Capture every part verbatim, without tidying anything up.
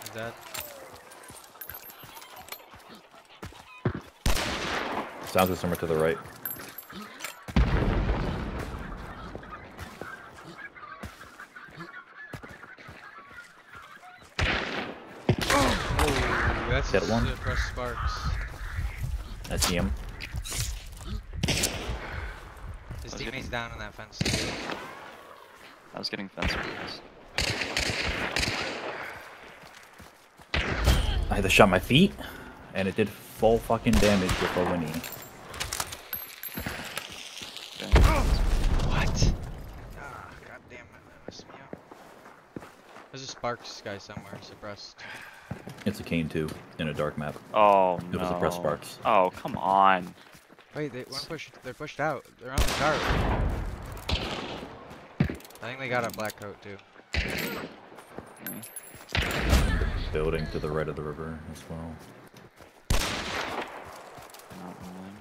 dead. Sounds like somewhere to the right. Oh, that's Hit one. suppressed sparks. I see him. His I was teammate's getting- down on that fence. I was getting fence breaks. I had to shot my feet, and it did full fucking damage with a Winnie. Okay. What? Ah, god damn it, that messed me up. There's a sparks guy somewhere, suppressed. It's a cane too, in a dark map. Oh It no. was a press sparks. Oh come on. Wait, they one pushed. They're pushed out. They're on the chart. I think they got a black coat too. Building to the right of the river as well. Not rolling.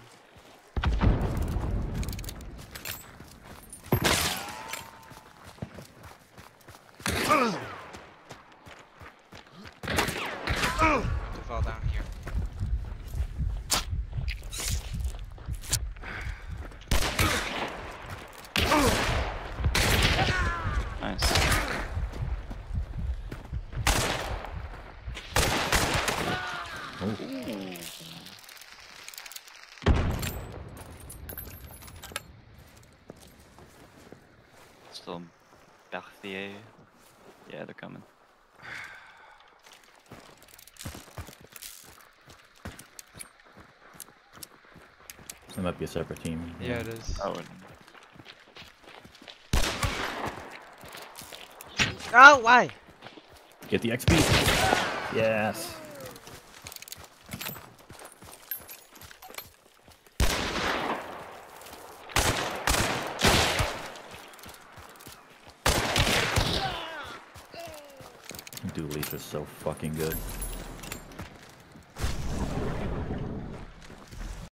To fall down here. Nice. Oh. Still Berthier. Yeah, they're coming. That might be a separate team. Yeah, it is. Oh, and Oh, why? Get the X P. Yes. Dualies are so fucking good.